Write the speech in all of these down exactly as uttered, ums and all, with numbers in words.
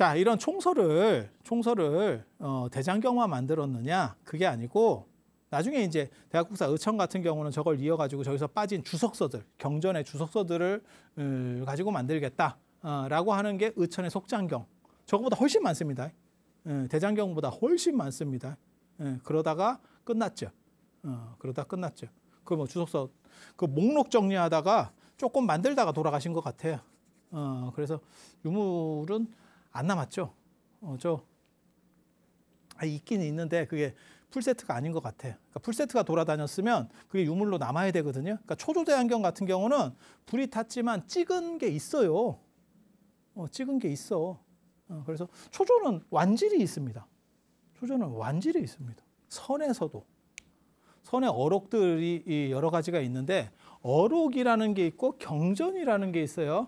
자, 이런 총서를 총서를 어, 대장경만 만들었느냐? 그게 아니고 나중에 이제 대학국사 의천 같은 경우는 저걸 이어가지고 저기서 빠진 주석서들, 경전의 주석서들을 음, 가지고 만들겠다라고 하는 게 의천의 속장경. 저거보다 훨씬 많습니다. 예, 대장경보다 훨씬 많습니다. 예, 그러다가 끝났죠. 어, 그러다 끝났죠. 그 뭐 주석서 그 목록 정리하다가 조금 만들다가 돌아가신 것 같아요. 어, 그래서 유물은 안 남았죠. 어, 저 아, 있긴 있는데 그게 풀세트가 아닌 것 같아요. 그러니까 풀세트가 돌아다녔으면 그게 유물로 남아야 되거든요. 그러니까 초조대안경 같은 경우는 불이 탔지만 찍은 게 있어요. 어, 찍은 게 있어. 어, 그래서 초조는 완질이 있습니다. 초조는 완질이 있습니다. 선에서도. 선의 어록들이 여러 가지가 있는데 어록이라는 게 있고 경전이라는 게 있어요.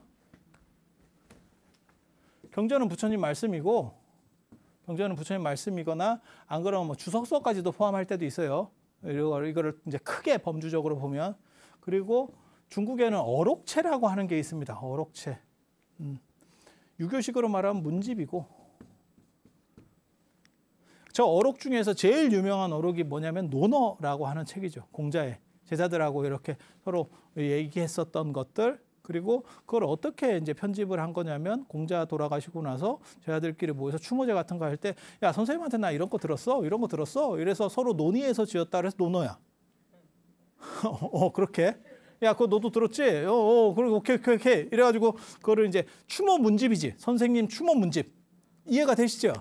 경전은 부처님 말씀이고 경전은 부처님 말씀이거나 안 그러면 뭐 주석서까지도 포함할 때도 있어요. 이거를, 이거를 이제 크게 범주적으로 보면. 그리고 중국에는 어록체라고 하는 게 있습니다. 어록체. 음. 유교식으로 말하면 문집이고. 저 어록 중에서 제일 유명한 어록이 뭐냐면 논어라고 하는 책이죠. 공자의 제자들하고 이렇게 서로 얘기했었던 것들. 그리고 그걸 어떻게 이제 편집을 한 거냐면 공자 돌아가시고 나서 제자들끼리 모여서 추모제 같은 거 할 때 야 선생님한테 나 이런 거 들었어 이런 거 들었어 이래서 서로 논의해서 지었다 그래서 논어야. 어 그렇게 야 그거 너도 들었지? 어, 어 그리고 오케이 오케이 오케이 이래가지고 그거를 이제 추모 문집이지. 선생님 추모 문집 이해가 되시죠?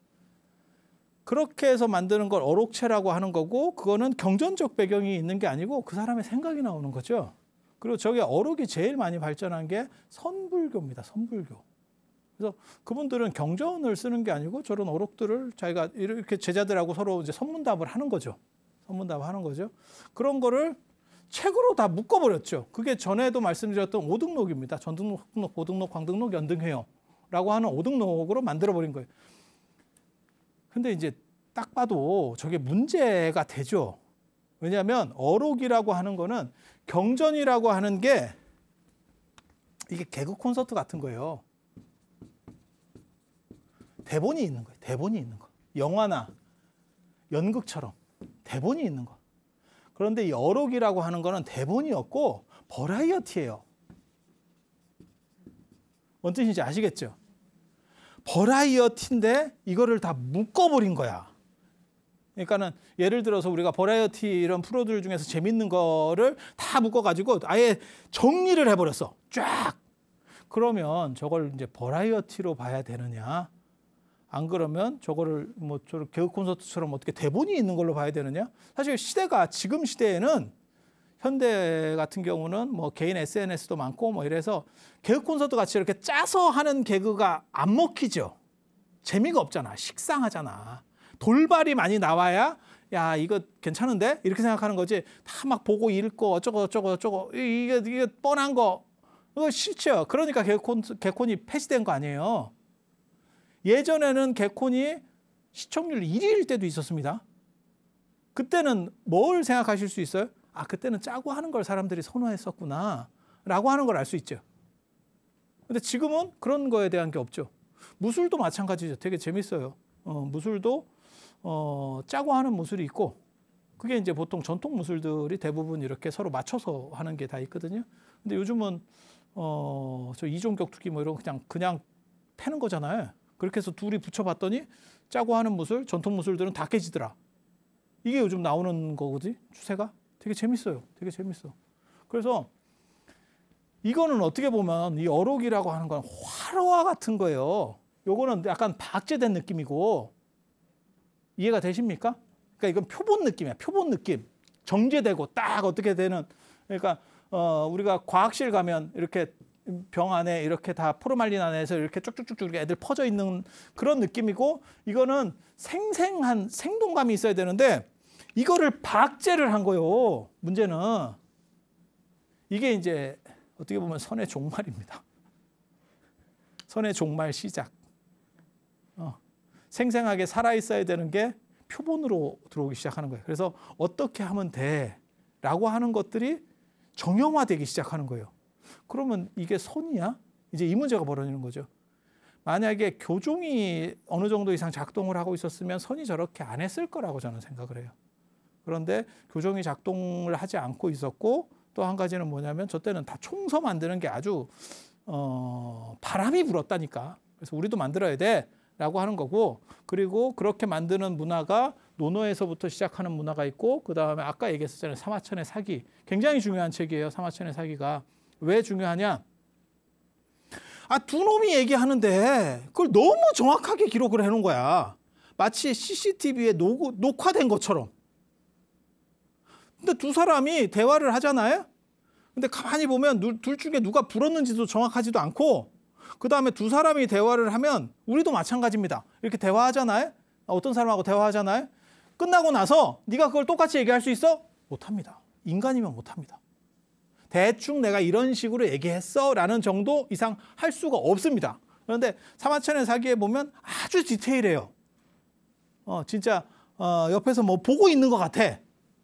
그렇게 해서 만드는 걸 어록체라고 하는 거고 그거는 경전적 배경이 있는 게 아니고 그 사람의 생각이 나오는 거죠. 그리고 저게 어록이 제일 많이 발전한 게 선불교입니다. 선불교. 그래서 그분들은 경전을 쓰는 게 아니고 저런 어록들을 자기가 이렇게 제자들하고 서로 이제 선문답을 하는 거죠. 선문답을 하는 거죠. 그런 거를 책으로 다 묶어버렸죠. 그게 전에도 말씀드렸던 오등록입니다. 전등록, 흑등록, 보등록, 광등록, 연등회요라고 하는 오등록으로 만들어버린 거예요. 근데 이제 딱 봐도 저게 문제가 되죠. 왜냐하면 어록이라고 하는 거는 경전이라고 하는 게 이게 개그 콘서트 같은 거예요. 대본이 있는 거예요. 대본이 있는 거. 영화나 연극처럼 대본이 있는 거. 그런데 이 어록이라고 하는 거는 대본이 없고 버라이어티예요. 뭔 뜻인지 아시겠죠? 버라이어티인데 이거를 다 묶어버린 거야. 그러니까는 예를 들어서 우리가 버라이어티 이런 프로들 중에서 재밌는 거를 다 묶어가지고 아예 정리를 해버렸어. 쫙. 그러면 저걸 이제 버라이어티로 봐야 되느냐? 안 그러면 저거를 뭐 저런 개그 콘서트처럼 어떻게 대본이 있는 걸로 봐야 되느냐? 사실 시대가 지금 시대에는 현대 같은 경우는 뭐 개인 에스엔에스도 많고 뭐 이래서 개그 콘서트 같이 이렇게 짜서 하는 개그가 안 먹히죠. 재미가 없잖아. 식상하잖아. 돌발이 많이 나와야 야 이거 괜찮은데? 이렇게 생각하는 거지. 다 막 보고 읽고 어쩌고 어쩌고 어쩌고 이게, 이게 뻔한 거 이거 싫죠. 그러니까 개콘, 개콘이 폐지된 거 아니에요. 예전에는 개콘이 시청률 일 위일 때도 있었습니다. 그때는 뭘 생각하실 수 있어요? 아 그때는 짜고 하는 걸 사람들이 선호했었구나 라고 하는 걸 알 수 있죠. 근데 지금은 그런 거에 대한 게 없죠. 무술도 마찬가지죠. 되게 재밌어요. 어, 무술도 어, 짜고 하는 무술이 있고 그게 이제 보통 전통 무술들이 대부분 이렇게 서로 맞춰서 하는 게 다 있거든요. 근데 요즘은 어, 저 이종격투기 뭐 이런 거 그냥 그냥 패는 거잖아요. 그렇게 해서 둘이 붙여봤더니 짜고 하는 무술, 전통 무술들은 다 깨지더라. 이게 요즘 나오는 거거든, 추세가. 되게 재밌어요. 되게 재밌어. 그래서 이거는 어떻게 보면 이 어록이라고 하는 건 화로와 같은 거예요. 요거는 약간 박제된 느낌이고 이해가 되십니까? 그러니까 이건 표본 느낌이야. 표본 느낌. 정제되고 딱 어떻게 되는. 그러니까 어, 우리가 과학실 가면 이렇게 병 안에 이렇게 다 포르말린 안에서 이렇게 쭉쭉쭉쭉 애들 퍼져 있는 그런 느낌이고 이거는 생생한 생동감이 있어야 되는데 이거를 박제를 한 거예요. 문제는 이게 이제 어떻게 보면 선의 종말입니다. 선의 종말 시작. 어. 생생하게 살아있어야 되는 게 표본으로 들어오기 시작하는 거예요. 그래서 어떻게 하면 돼? 라고 하는 것들이 정형화되기 시작하는 거예요. 그러면 이게 선이야? 이제 이 문제가 벌어지는 거죠. 만약에 교종이 어느 정도 이상 작동을 하고 있었으면 선이 저렇게 안 했을 거라고 저는 생각을 해요. 그런데 교종이 작동을 하지 않고 있었고 또 한 가지는 뭐냐면 저 때는 다 총서 만드는 게 아주 어, 바람이 불었다니까. 그래서 우리도 만들어야 돼라고 하는 거고, 그리고 그렇게 만드는 문화가 논어에서부터 시작하는 문화가 있고, 그 다음에 아까 얘기했었잖아요. 사마천의 사기. 굉장히 중요한 책이에요. 사마천의 사기가. 왜 중요하냐? 아, 두 놈이 얘기하는데 그걸 너무 정확하게 기록을 해놓은 거야. 마치 씨씨티비에 녹, 녹화된 것처럼. 근데 두 사람이 대화를 하잖아요. 근데 가만히 보면 둘 중에 누가 불었는지도 정확하지도 않고, 그 다음에 두 사람이 대화를 하면 우리도 마찬가지입니다. 이렇게 대화하잖아요. 어떤 사람하고 대화하잖아요. 끝나고 나서 네가 그걸 똑같이 얘기할 수 있어? 못합니다. 인간이면 못합니다. 대충 내가 이런 식으로 얘기했어 라는 정도 이상 할 수가 없습니다. 그런데 사마천의 사기에 보면 아주 디테일해요. 어, 진짜 어, 옆에서 뭐 보고 있는 것 같아.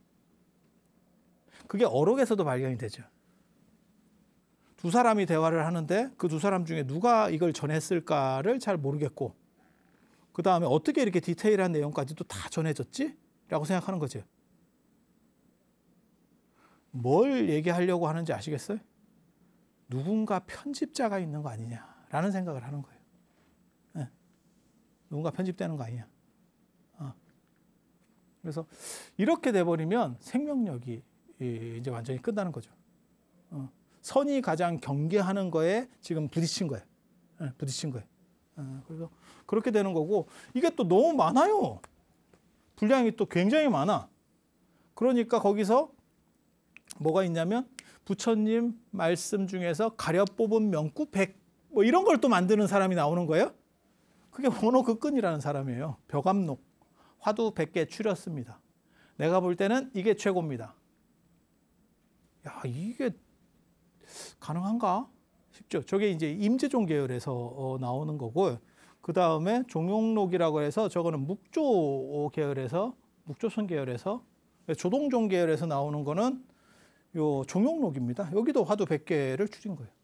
그게 어록에서도 발견이 되죠. 두 사람이 대화를 하는데 그 두 사람 중에 누가 이걸 전했을까를 잘 모르겠고, 그 다음에 어떻게 이렇게 디테일한 내용까지도 다 전해졌지? 라고 생각하는 거죠. 뭘 얘기하려고 하는지 아시겠어요? 누군가 편집자가 있는 거 아니냐라는 생각을 하는 거예요. 네. 누군가 편집되는 거 아니냐. 어. 그래서 이렇게 돼버리면 생명력이 이제 완전히 끝나는 거죠. 어. 선이 가장 경계하는 거에 지금 부딪힌 거예요. 네, 부딪힌 거예요. 어. 그래서 그렇게 되는 거고, 이게 또 너무 많아요. 분량이 또 굉장히 많아. 그러니까 거기서 뭐가 있냐면 부처님 말씀 중에서 가려 뽑은 명구 백, 뭐 이런 걸 또 만드는 사람이 나오는 거예요. 그게 원어극근이라는 사람이에요. 벼감록, 화두 백 개 추렸습니다. 내가 볼 때는 이게 최고입니다. 야, 이게 가능한가 싶죠. 저게 이제 임재종 계열에서 어, 나오는 거고, 그 다음에 종용록이라고 해서 저거는 묵조 계열에서, 묵조선 계열에서, 조동종 계열에서 나오는 거는 요 종용록입니다. 여기도 화두 백 개를 추린 거예요.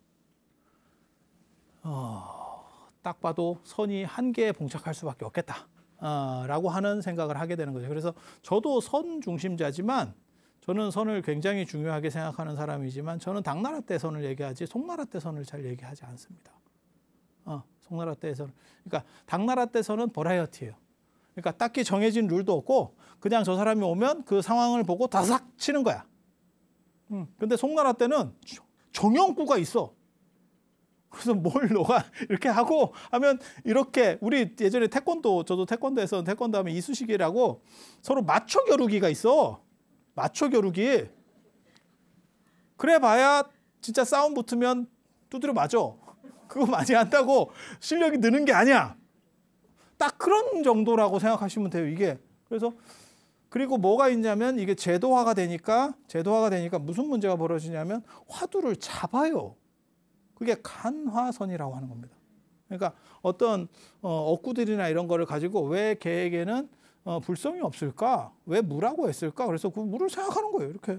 어, 딱 봐도 선이 한 개에 봉착할 수밖에 없겠다. 어, 라고 하는 생각을 하게 되는 거죠. 그래서 저도 선 중심자지만, 저는 선을 굉장히 중요하게 생각하는 사람이지만, 저는 당나라 때 선을 얘기하지 송나라 때 선을 잘 얘기하지 않습니다. 어, 송나라 때 선. 그러니까 당나라 때 선은 버라이어티예요. 그러니까 딱히 정해진 룰도 없고 그냥 저 사람이 오면 그 상황을 보고 다삭 치는 거야. 음, 근데 송나라 때는 정형구가 있어. 그래서 뭘 너가 이렇게 하고 하면 이렇게, 우리 예전에 태권도, 저도 태권도에서 태권도 하면 이쑤시개라고 서로 맞춰 겨루기가 있어. 맞춰 겨루기. 그래 봐야 진짜 싸움 붙으면 두드려 맞아. 그거 많이 한다고 실력이 느는 게 아니야. 딱 그런 정도라고 생각하시면 돼요, 이게. 그래서 그리고 뭐가 있냐면 이게 제도화가 되니까 제도화가 되니까 무슨 문제가 벌어지냐면 화두를 잡아요. 그게 간화선이라고 하는 겁니다. 그러니까 어떤 어, 억구들이나 이런 거를 가지고 왜 걔에게는 어, 불성이 없을까? 왜 무라고 했을까? 그래서 그 무를 생각하는 거예요, 이렇게.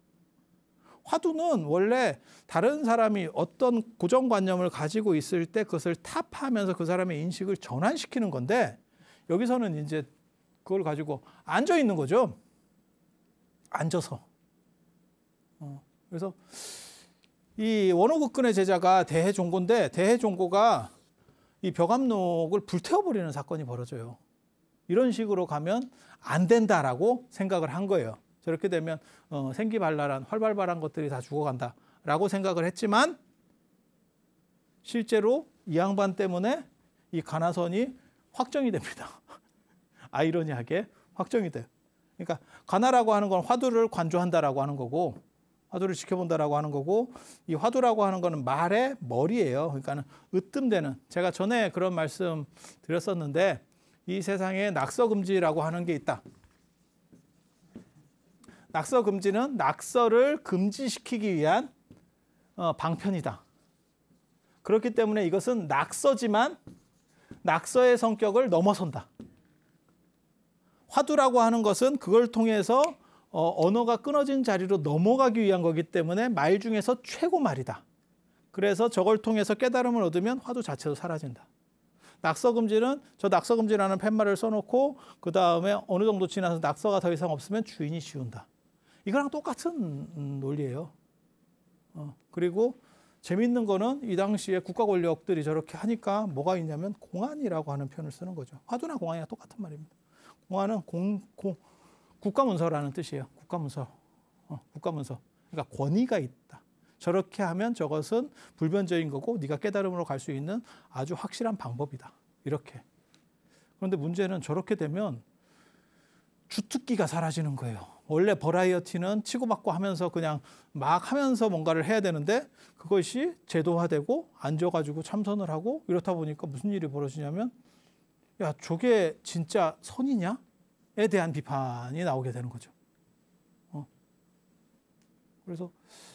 화두는 원래 다른 사람이 어떤 고정관념을 가지고 있을 때 그것을 타파하면서 그 사람의 인식을 전환시키는 건데, 여기서는 이제 그걸 가지고 앉아 있는 거죠. 앉아서. 어, 그래서 이 원호극근의 제자가 대해종고인데, 대해종고가 이 벼감록을 불태워버리는 사건이 벌어져요. 이런 식으로 가면 안 된다라고 생각을 한 거예요. 저렇게 되면 어, 생기발랄한 활발발한 것들이 다 죽어간다라고 생각을 했지만, 실제로 이 양반 때문에 이 간화선이 확정이 됩니다. 아이러니하게 확정이 돼요. 그러니까 간화라고 하는 건 화두를 관조한다라고 하는 거고, 화두를 지켜본다라고 하는 거고, 이 화두라고 하는 거는 말의 머리예요. 그러니까는 으뜸되는, 제가 전에 그런 말씀 드렸었는데, 이 세상에 낙서금지라고 하는 게 있다. 낙서금지는 낙서를 금지시키기 위한 어, 방편이다. 그렇기 때문에 이것은 낙서지만 낙서의 성격을 넘어선다. 화두라고 하는 것은 그걸 통해서 어, 언어가 끊어진 자리로 넘어가기 위한 거기 때문에 말 중에서 최고 말이다. 그래서 저걸 통해서 깨달음을 얻으면 화두 자체도 사라진다. 낙서금지는 저 낙서금지라는 팻말을 써놓고 그 다음에 어느 정도 지나서 낙서가 더 이상 없으면 주인이 지운다. 이거랑 똑같은 논리예요. 어, 그리고 재밌는 거는 이 당시에 국가 권력들이 저렇게 하니까 뭐가 있냐면 공안이라고 하는 표현을 쓰는 거죠. 화두나 공안이랑 똑같은 말입니다. 공안은 공, 공, 국가문서라는 뜻이에요. 국가문서. 어, 국가문서. 그러니까 권위가 있다. 저렇게 하면 저것은 불변적인 거고 네가 깨달음으로 갈 수 있는 아주 확실한 방법이다. 이렇게. 그런데 문제는 저렇게 되면 주특기가 사라지는 거예요. 원래 버라이어티는 치고받고 하면서 그냥 막 하면서 뭔가를 해야 되는데 그것이 제도화되고 앉아가지고 참선을 하고 이렇다 보니까 무슨 일이 벌어지냐면 야, 저게 진짜 선이냐?에 대한 비판이 나오게 되는 거죠. 어. 그래서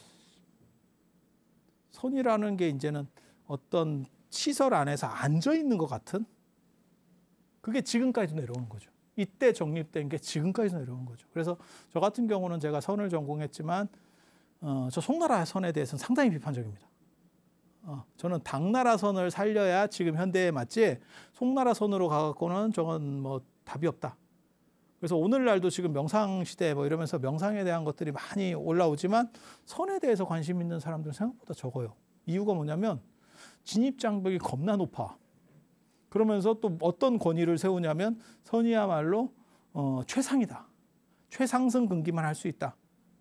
선이라는 게 이제는 어떤 시설 안에서 앉아 있는 것 같은 그게 지금까지도 내려오는 거죠. 이때 정립된 게 지금까지도 내려오는 거죠. 그래서 저 같은 경우는 제가 선을 전공했지만 어, 저 송나라 선에 대해서는 상당히 비판적입니다. 어, 저는 당나라 선을 살려야 지금 현대에 맞지 송나라 선으로 가갖고는 저건 뭐 답이 없다. 그래서 오늘날도 지금 명상시대 뭐 이러면서 명상에 대한 것들이 많이 올라오지만 선에 대해서 관심 있는 사람들은 생각보다 적어요. 이유가 뭐냐면 진입장벽이 겁나 높아. 그러면서 또 어떤 권위를 세우냐면 선이야말로 어, 최상이다. 최상승 근기만 할 수 있다.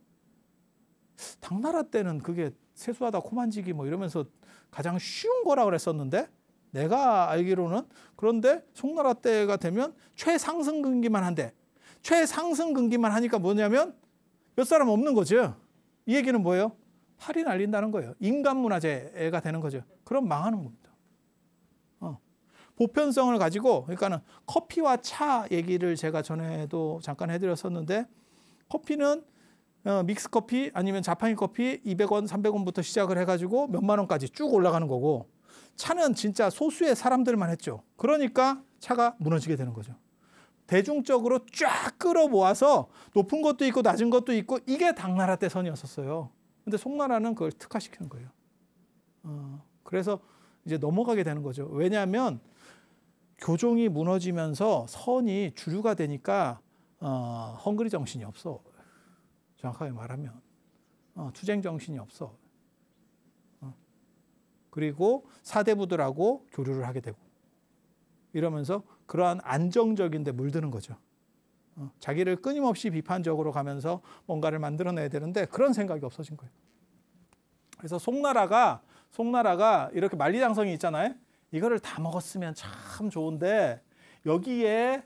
당나라 때는 그게 세수하다 코 만지기 뭐 이러면서 가장 쉬운 거라 그랬었는데 내가 알기로는 그런데 송나라 때가 되면 최상승 근기만 한대. 최상승 근기만 하니까 뭐냐면 몇 사람 없는 거죠. 이 얘기는 뭐예요? 팔이 날린다는 거예요. 인간문화재가 되는 거죠. 그럼 망하는 겁니다. 어. 보편성을 가지고 그러니까는 커피와 차 얘기를 제가 전에도 잠깐 해드렸었는데 커피는 어, 믹스커피 아니면 자판기 커피 이백 원, 삼백 원부터 시작을 해가지고 몇만 원까지 쭉 올라가는 거고 차는 진짜 소수의 사람들만 했죠. 그러니까 차가 무너지게 되는 거죠. 대중적으로 쫙 끌어모아서 높은 것도 있고 낮은 것도 있고 이게 당나라 때 선이었었어요. 근데 송나라는 그걸 특화시키는 거예요. 어, 그래서 이제 넘어가게 되는 거죠. 왜냐하면 교종이 무너지면서 선이 주류가 되니까 어, 헝그리 정신이 없어. 정확하게 말하면 어, 투쟁 정신이 없어. 어. 그리고 사대부들하고 교류를 하게 되고 이러면서 그러한 안정적인 데 물드는 거죠. 어, 자기를 끊임없이 비판적으로 가면서 뭔가를 만들어내야 되는데 그런 생각이 없어진 거예요. 그래서 송나라가 송나라가 이렇게 만리장성이 있잖아요. 이거를 다 먹었으면 참 좋은데 여기에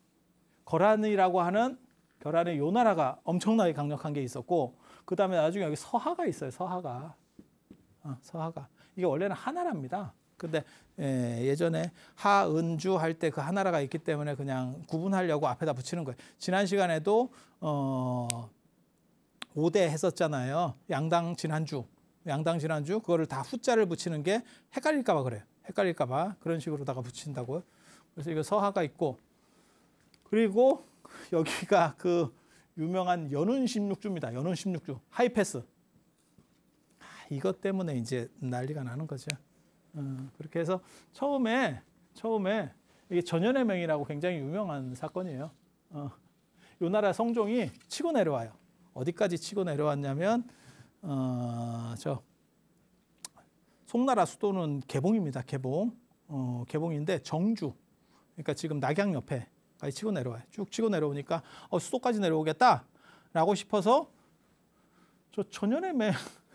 거란이라고 하는 결란의 요나라가 엄청나게 강력한 게 있었고 그 다음에 나중에 여기 서하가 있어요. 서하가. 어, 서하가. 이게 원래는 하나랍니다. 근데 예, 예전에 하은주 할 때 그 하나라가 있기 때문에 그냥 구분하려고 앞에다 붙이는 거예요. 지난 시간에도 어, 오 대 했었잖아요. 양당 진한주. 양당 진한주. 그거를 다 후자를 붙이는 게 헷갈릴까 봐 그래요. 헷갈릴까 봐 그런 식으로다가 붙인다고요. 그래서 이거 서하가 있고 그리고 여기가 그 유명한 연운 십육 주입니다. 연운 십육 주. 하이패스. 아, 이것 때문에 이제 난리가 나는 거죠. 어, 그렇게 해서 처음에 처음에 이게 전연의 명이라고 굉장히 유명한 사건이에요. 어, 요 나라 성종이 치고 내려와요. 어디까지 치고 내려왔냐면 어, 저 송나라 수도는 개봉입니다. 개봉. 어, 개봉인데 정주. 그러니까 지금 낙양 옆에까지 치고 내려와요. 쭉 치고 내려오니까 어, 수도까지 내려오겠다라고 싶어서 저 전연의 명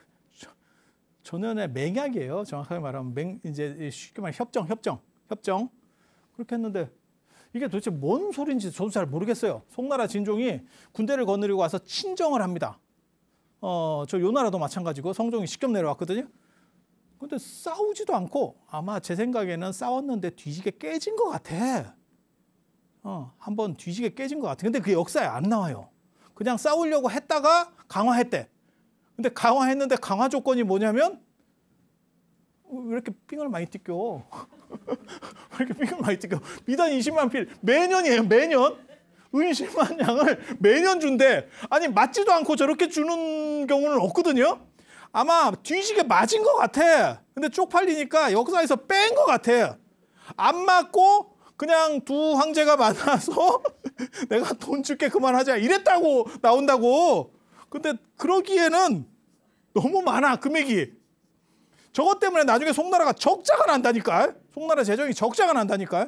전연의 맹약이에요. 정확하게 말하면 맹 이제 쉽게 말하면 협정, 협정, 협정 그렇게 했는데 이게 도대체 뭔 소리인지 저도 잘 모르겠어요. 송나라 진종이 군대를 거느리고 와서 친정을 합니다. 어, 저 요나라도 마찬가지고 성종이 직접 내려왔거든요. 근데 싸우지도 않고 아마 제 생각에는 싸웠는데 뒤지게 깨진 것 같아. 어, 한번 뒤지게 깨진 것 같아. 근데 그 역사에 안 나와요. 그냥 싸우려고 했다가 강화했대. 근데 강화했는데 강화 조건이 뭐냐면 왜 이렇게 삥을 많이 뜯겨? 왜 이렇게 삥을 많이 뜯겨? 미단 이십만 필 매년이에요. 매년 은십만 양을 매년 준대. 아니 맞지도 않고 저렇게 주는 경우는 없거든요. 아마 뒤지게 맞은 것 같아. 근데 쪽팔리니까 역사에서 뺀 것 같아. 안 맞고 그냥 두 황제가 만나서 내가 돈 줄게 그만하자 이랬다고 나온다고. 근데 그러기에는 너무 많아 금액이. 저것 때문에 나중에 송나라가 적자가 난다니까. 송나라 재정이 적자가 난다니까.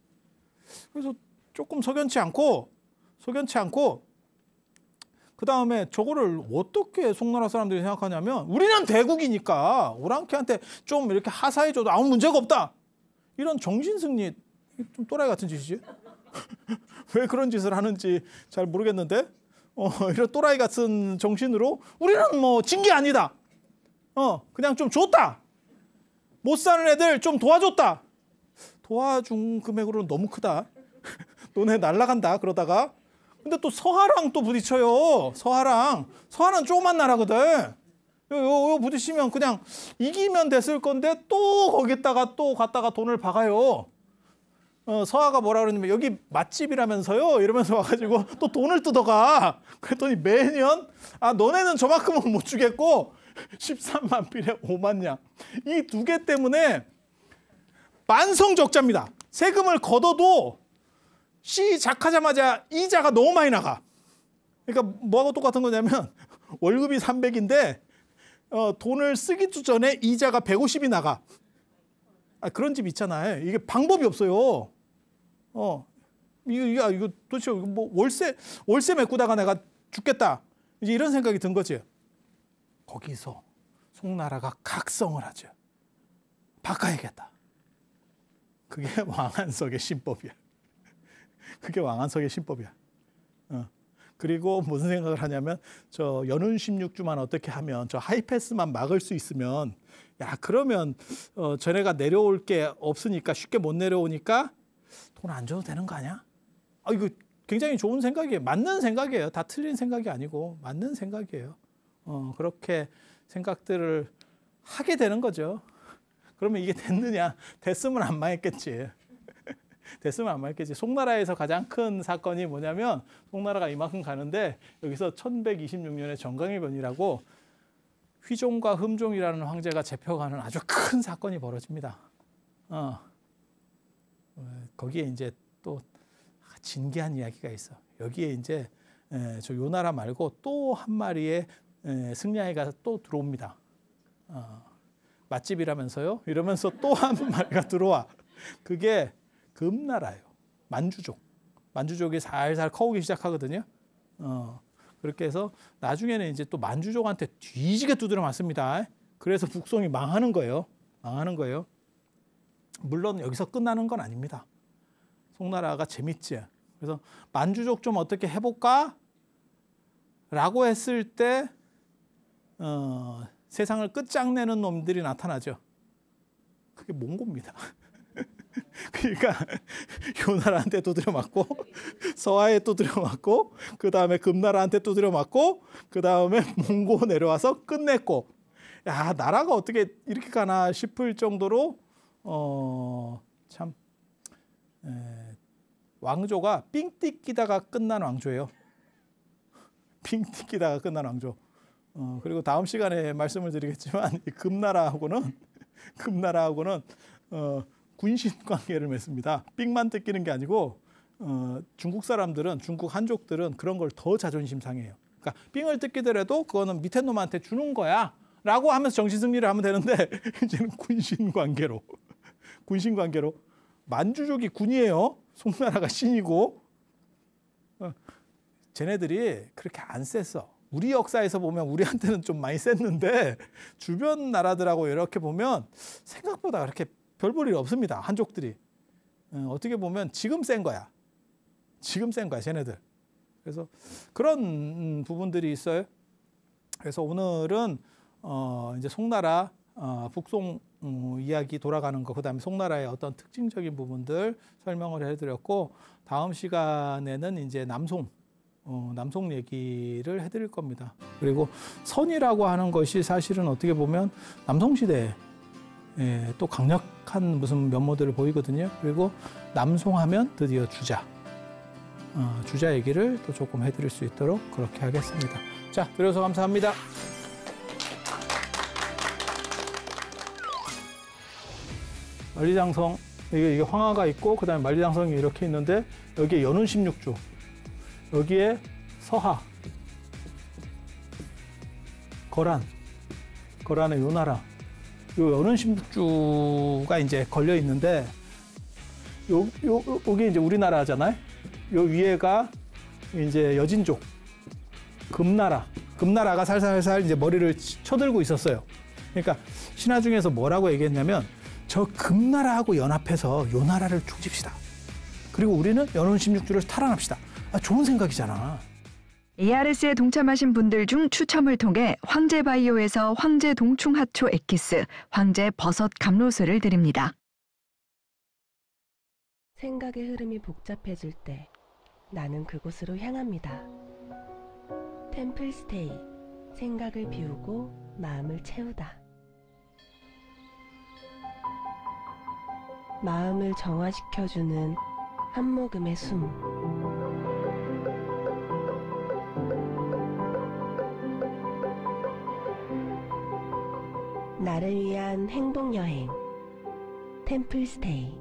그래서 조금 석연치 않고 석연치 않고 그 다음에 저거를 어떻게 송나라 사람들이 생각하냐면 우리는 대국이니까 오랑캐한테 좀 이렇게 하사해줘도 아무 문제가 없다. 이런 정신승리, 좀 또라이 같은 짓이지. 왜 그런 짓을 하는지 잘 모르겠는데 어, 이런 또라이 같은 정신으로 우리는 뭐 진 게 아니다. 어, 그냥 좀 줬다. 못 사는 애들 좀 도와줬다. 도와준 금액으로는 너무 크다. 너네 날라간다 그러다가. 근데 또 서하랑 또 부딪혀요. 서하랑. 서하는 조그만 나라거든. 요, 요, 요 부딪히면 그냥 이기면 됐을 건데 또 거기다가 또 갔다가 돈을 박아요. 어, 서하가 뭐라 그러냐면 여기 맛집이라면서요. 이러면서 와가지고 또 돈을 뜯어가. 그랬더니 매년 아 너네는 저만큼은 못 주겠고 십삼만 필에 오만 냥. 이 두 개 때문에 만성적자입니다. 세금을 걷어도 시작하자마자 이자가 너무 많이 나가. 그러니까 뭐하고 똑같은 거냐면 월급이 삼백인데 어, 돈을 쓰기도 전에 이자가 백오십이 나가. 아, 그런 집 있잖아요. 이게 방법이 없어요. 어, 이거, 이거, 이거 도대체 뭐 월세, 월세 메꾸다가 내가 죽겠다. 이제 이런 생각이 든 거지. 거기서 송나라가 각성을 하죠. 바꿔야겠다. 그게 왕한석의 신법이야. 그게 왕한석의 신법이야. 어. 그리고 무슨 생각을 하냐면 저 연운 십육 주만 어떻게 하면 저 하이패스만 막을 수 있으면 야 그러면 어, 전해가 내려올 게 없으니까 쉽게 못 내려오니까 돈 안 줘도 되는 거 아니야? 아 이거 굉장히 좋은 생각이에요. 맞는 생각이에요. 다 틀린 생각이 아니고 맞는 생각이에요. 어, 그렇게 생각들을 하게 되는 거죠. 그러면 이게 됐느냐? 됐으면 안 망했겠지. 됐으면 안 망했겠지. 송나라에서 가장 큰 사건이 뭐냐면 송나라가 이만큼 가는데 여기서 천백이십육 년에 정강이변이라고 휘종과 흠종이라는 황제가 잡혀가는 아주 큰 사건이 벌어집니다. 어. 거기에 이제 또 진기한 이야기가 있어. 여기에 이제 저 요나라 말고 또 한 마리의 승려아이가 또 들어옵니다. 어. 맛집이라면서요? 이러면서 또 한 마리가 들어와. 그게 금나라예요. 만주족. 만주족이 살살 커오기 시작하거든요. 어, 그렇게 해서 나중에는 이제 또 만주족한테 뒤지게 두드려 맞습니다. 그래서 북송이 망하는 거예요. 망하는 거예요. 물론 여기서 끝나는 건 아닙니다. 송나라가 재밌지. 그래서 만주족 좀 어떻게 해볼까? 라고 했을 때 어, 세상을 끝장내는 놈들이 나타나죠. 그게 몽고입니다. 그러니까 요나라한테 두드려 맞고 서하에 두드려 맞고 그 다음에 금나라한테 두드려 맞고 그 다음에 몽고 내려와서 끝냈고 야 나라가 어떻게 이렇게 가나 싶을 정도로 어, 참 에, 왕조가 삥 뜯기다가 끝난 왕조예요. 삥 뜯기다가 끝난 왕조. 어, 그리고 다음 시간에 말씀을 드리겠지만 이 금나라하고는 금나라하고는 어, 군신 관계를 맺습니다. 삥만 뜯기는 게 아니고 어, 중국 사람들은 중국 한족들은 그런 걸 더 자존심 상해요. 그러니까 삥을 뜯기더라도 그거는 밑에 놈한테 주는 거야 라고 하면서 정신승리를 하면 되는데 이제는 군신 관계로 군신 관계로 만주족이 군이에요. 송나라가 신이고 어, 쟤네들이 그렇게 안 셌어. 우리 역사에서 보면 우리한테는 좀 많이 셌는데 주변 나라들하고 이렇게 보면 생각보다 그렇게 별 볼 일 없습니다. 한족들이. 어, 어떻게 보면 지금 센 거야. 지금 센 거야, 쟤네들. 그래서 그런 음, 부분들이 있어요. 그래서 오늘은 어, 이제 송나라 어, 북송 음, 이야기 돌아가는 거, 그다음에 송나라의 어떤 특징적인 부분들 설명을 해드렸고 다음 시간에는 이제 남송. 어, 남송 얘기를 해드릴 겁니다. 그리고 선이라고 하는 것이 사실은 어떻게 보면 남송시대에 예, 또 강력한 무슨 면모들을 보이거든요. 그리고 남송하면 드디어 주자. 어, 주자 얘기를 또 조금 해드릴 수 있도록 그렇게 하겠습니다. 자, 들어서 감사합니다. 만리장성, 이게, 이게 황하가 있고 그다음에 만리장성이 이렇게 있는데 여기에 연운 십육 주, 여기에 서하, 거란, 거란의 요나라, 요 연운 십육 주가 이제 걸려 있는데 요, 요, 여기 이제 우리나라잖아요. 요 위에가 이제 여진족, 금나라, 금나라가 살살살 이제 머리를 쳐들고 있었어요. 그러니까 신화 중에서 뭐라고 얘기했냐면 저 금나라하고 연합해서 요 나라를 조집시다. 그리고 우리는 연운 십육 주를 탈환합시다. 아, 좋은 생각이잖아. 에이아르에스에 동참하신 분들 중 추첨을 통해 황제바이오에서 황제 동충하초 엑기스, 황제 버섯 감로스를 드립니다. 생각의 흐름이 복잡해질 때 나는 그곳으로 향합니다. 템플스테이, 생각을 비우고 마음을 채우다. 마음을 정화시켜주는 한 모금의 숨. 나를 위한 행복여행, 템플스테이.